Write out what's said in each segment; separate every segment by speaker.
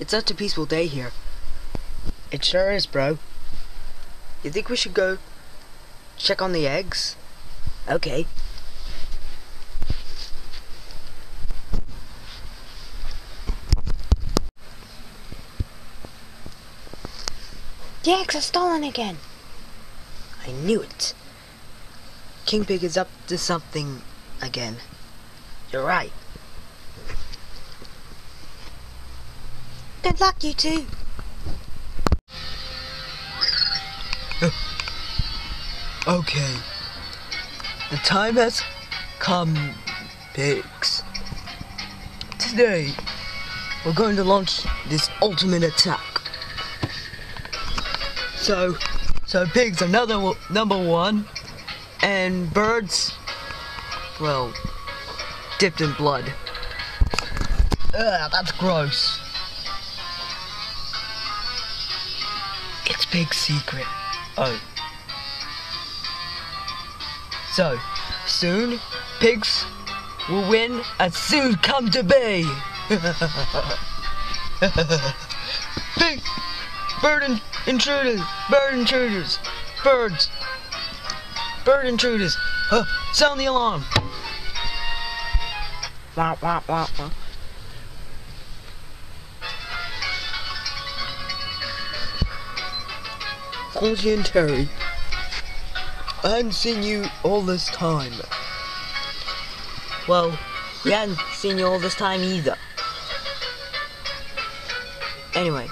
Speaker 1: It's such a peaceful day here. It sure is, bro. You think we should go check on the eggs? Okay.
Speaker 2: The eggs are stolen again.
Speaker 1: I knew it. King Pig is up to something again. You're right.
Speaker 2: Good luck, you two.
Speaker 1: Okay. The time has come, pigs. Today, we're going to launch this ultimate attack. So pigs are number one, and birds, well, dipped in blood. Ugh, that's gross. It's Pig's secret. Oh. So, soon, pigs will win and soon come to be. Bird intruders, bird intruders, sound the alarm. Wah, wah, wah, wah. Fonzie and Terry, I hadn't seen you all this time. Well, we hadn't seen you all this time either. Anyway.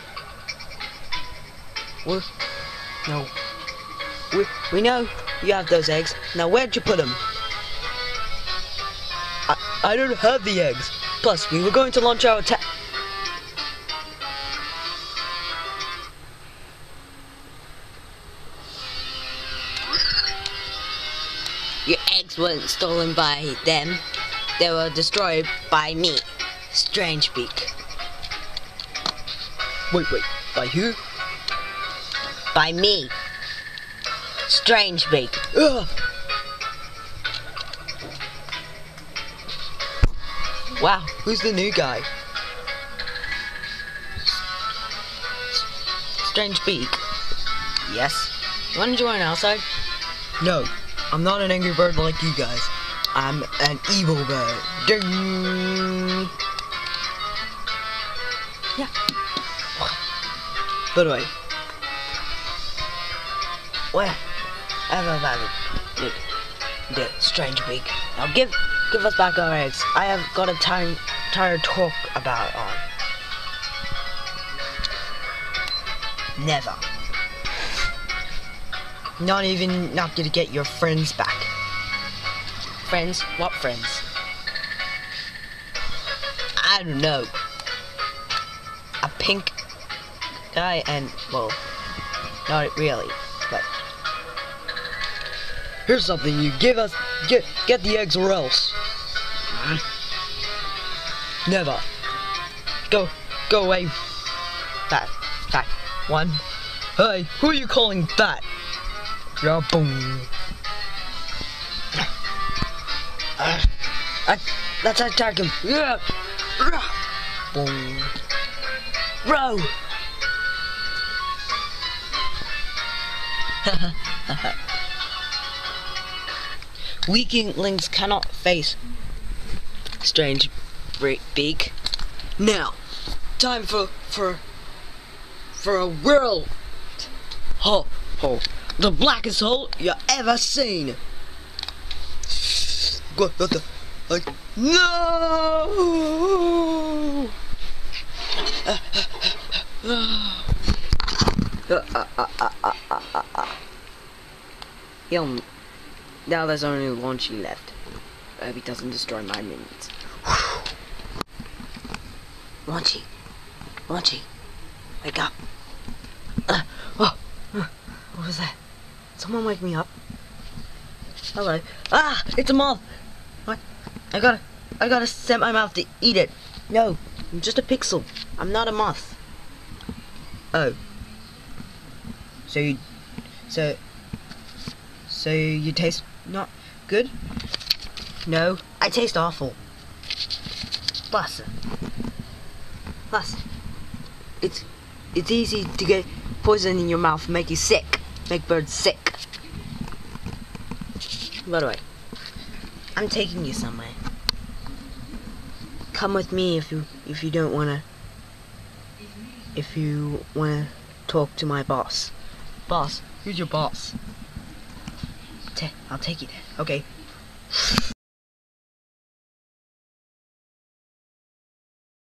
Speaker 1: We know you have those eggs. Now where'd you put them? I don't have the eggs. Plus, we were going to launch our attack.
Speaker 2: Your eggs weren't stolen by them. They were destroyed by me, Strangebeak.
Speaker 1: Wait, by who?
Speaker 2: By me, Strangebeak.
Speaker 1: Ugh. Wow, who's the new guy? Strangebeak.
Speaker 2: Yes. You want to join our side?
Speaker 1: No, I'm not an angry bird like you guys. I'm an evil bird. Ding. Yeah. By the way, where the Strangebeak. Now give us back our eggs. I have got a tired talk about it on. Never. Not gonna get your friends back.
Speaker 2: Friends? What friends?
Speaker 1: I don't know. A pink guy and, well, not really, but here's something you get the eggs or else. Never. Go away. Fat one. Hey, who are you calling fat? Yeah, boom. Let's attack him. Yeah. Boom. Row. Weaklings cannot face Strangebeak. Now, time for a world. The blackest hole you ever seen. What the? No! Now there's only launching left. I hope he doesn't destroy my minions. Launchy, wake up. What was that? Someone wake me up. Hello. Ah, it's a moth. What? I gotta set my mouth to eat it. No, I'm just a pixel. I'm not a moth. Oh. So you taste not good? No, I taste awful. Plus, it's easy to get poison in your mouth, make you sick, make birds sick. By the way, I'm taking you somewhere. Come with me if you don't wanna. If you wanna talk to my boss. Boss? Who's your boss? I'll take you there. Okay.